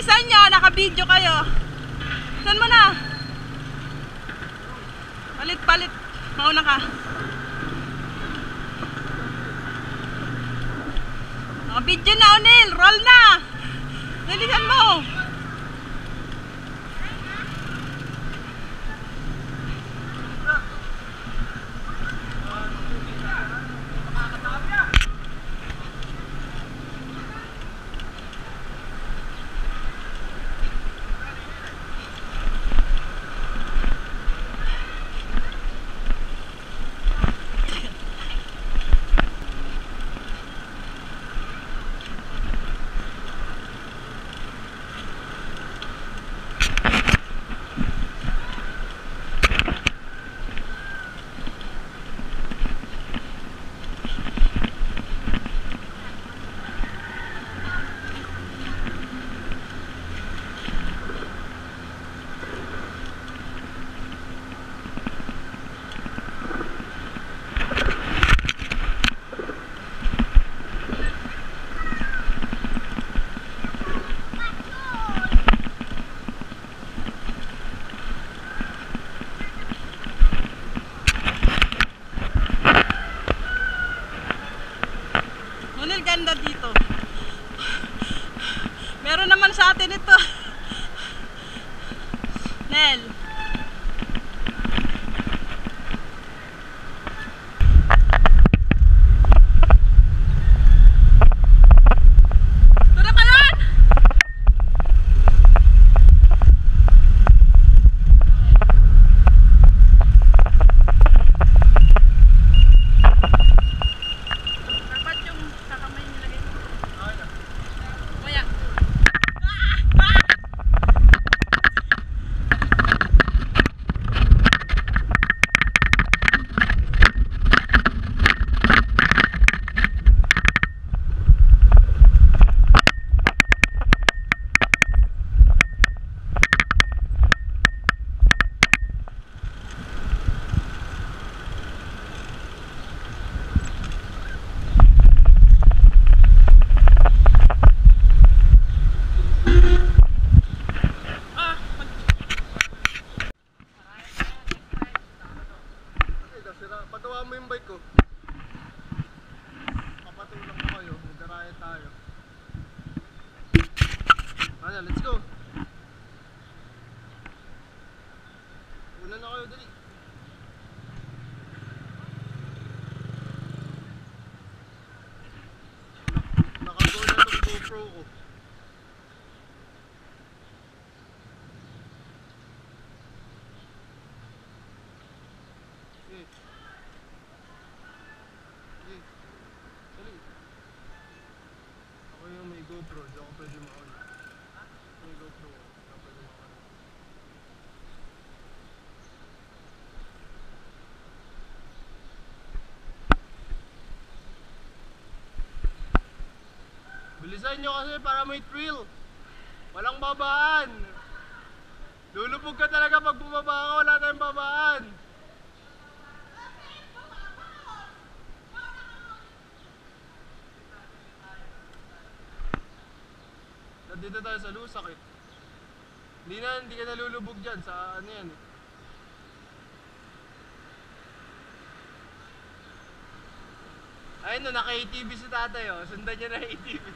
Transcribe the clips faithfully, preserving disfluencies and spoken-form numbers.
Bilisan nyo, naka-video kayo. Saan mo na? Palit, palit. Mauna ka. Naka-video na, Onil. Roll na. Bilisan mo. Ganda dito. Meron naman sa atin ito. Nel. Tara ka yan! Pagawa mo yung bike ko. Papatulong ko kayo. Magkaraya tayo. Ano, let's go. Una na kayo, dali. Nakago na itong GoPro ko. Okay. Okay. Dali. Ako yung may GoPro, di ako pwede mauna. May GoPro, di ako pwede mauna. Bilisan nyo kasi para may thrill. Walang babaan. Lulubog ka talaga pag bumaba ka, wala tayong babaan. Dito tayo sa lusak eh. Hindi na, hindi ka nalulubog dyan sa ano yan eh. Ayun no, naka-A T V si tatay oh. Sundan niya na A T V.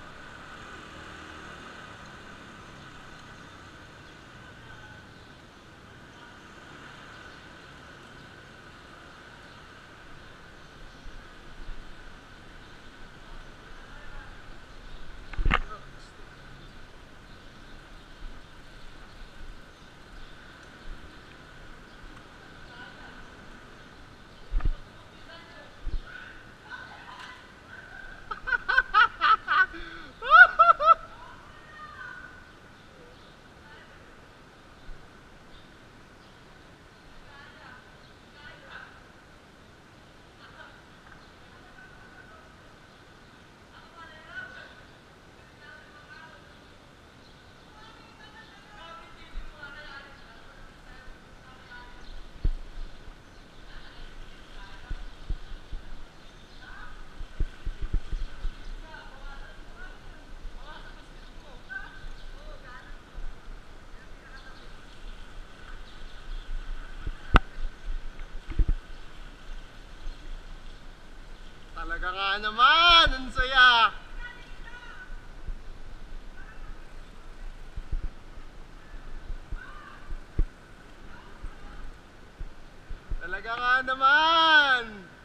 Talaga nga naman, ang saya. Talaga nga naman.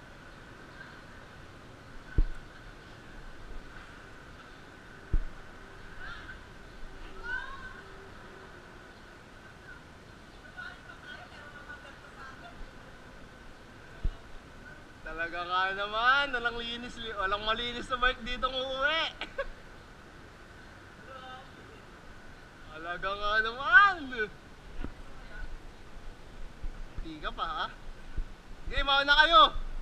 Talaga nga naman, walang linis, walang malinis na bike dito ng uuwi. Talaga nga naman. Tiga pa ha? Sige, mauna kayo.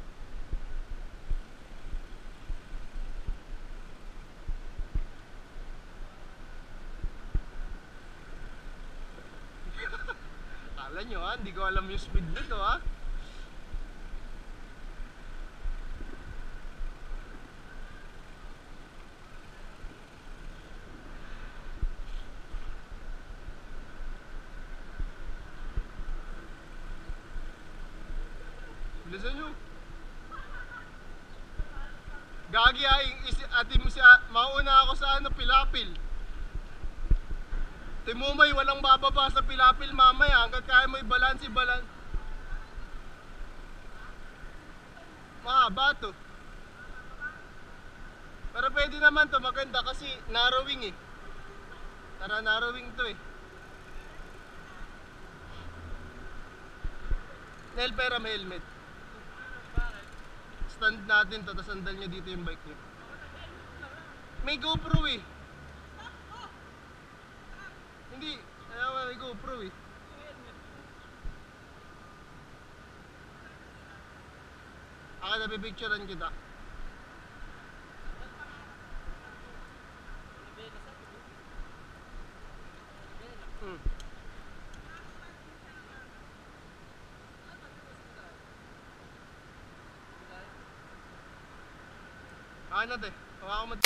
Kala nyo ha, hindi ko alam yung speed nito ha. Bilisan nyo. Gagi ay ati mo siya, mauna ako sa ano, Pilapil. Timumay, walang bababa sa Pilapil mamaya hanggat kaya mo i-balance, i-balance. Mahaba to. Pero pwede naman to, maganda kasi narrowing eh. Tara, narrowing to eh. Nel, pera may helmet. Stand natin to, tapos sandal nyo dito yung bike nyo. May GoPro eh. Hindi, ayaw may GoPro eh. Ako na pipicturean kita. Hmm. Ano te? Hawakan mo.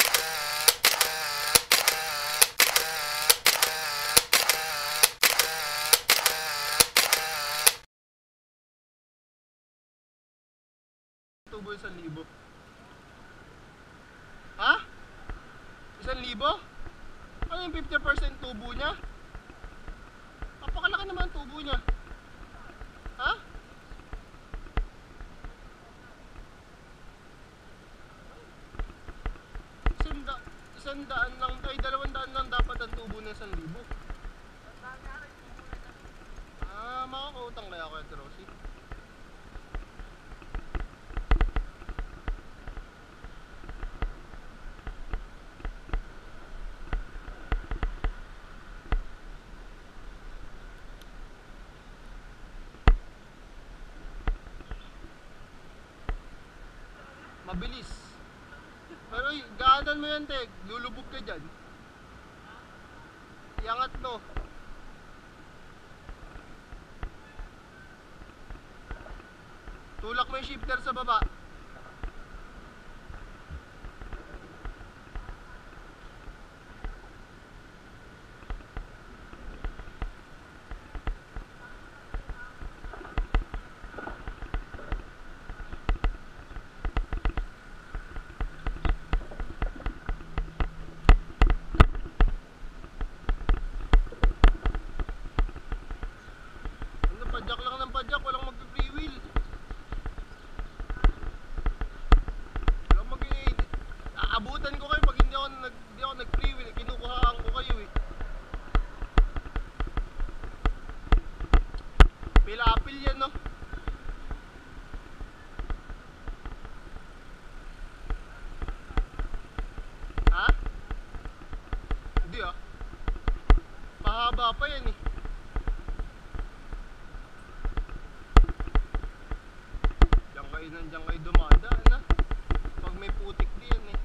Tubo isang libo. Ha? Isang libo? Ano yung fifty percent tubo niya? Napakalaki naman tubo niya. Ha? Isang daan lang, ay dalawang daan lang dapat ang tubo ng isang libo. Ah, makakautang kaya ako ito, Rosie. Mabilis. Pero gaanan mo yan, Tek. Lulubog ka dyan. Iangat no. Tulak mo yung shifter sa baba. Padjak lang ng padjak, walang mag-free wheel. Walang mag-i-edit. Aabutan ko kayo pag hindi ako, nag, hindi ako nag-free wheel. Kinukuhaan ko kayo eh. Pilapil yan no. Ha? Hindi ah. Pahaba pa yan eh. Nandiyan kayo dumadaan na pag may putik diyan eh.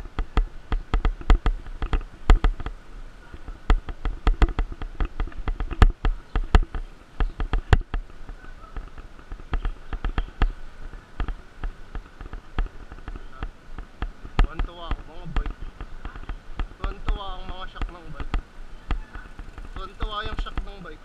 Tuwan-tuwa ang mga bike. Tuwan-tuwa ang mga shock ng bike. Tuwan-tuwa yung shock ng bike.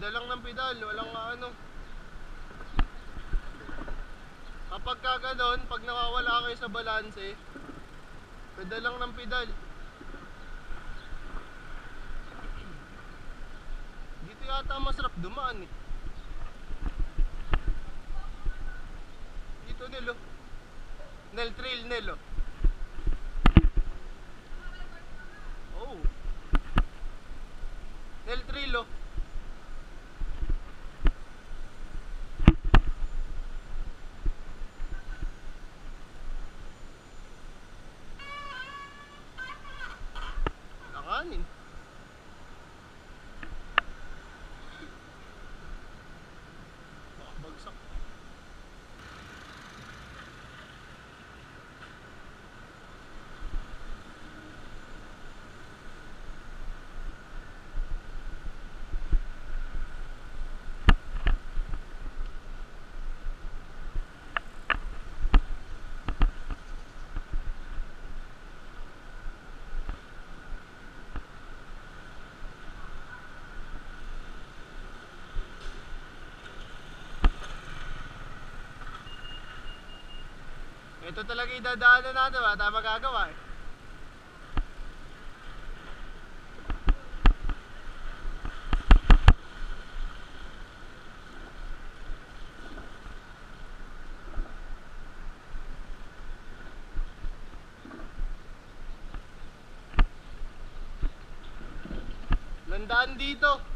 Pedal lang ng pedal, walang ano. Kapag ka ganon, pag nawawala kayo sa balanse, pedal lang ng pedal. Dito yata masarap dumaan eh. Dito nilo. Nel trail nilo. Oh. Nel trail oh. Langanin. Baka bagsak. Ito talaga idadaanan natin, wala tayo magagawa eh. Landaan dito.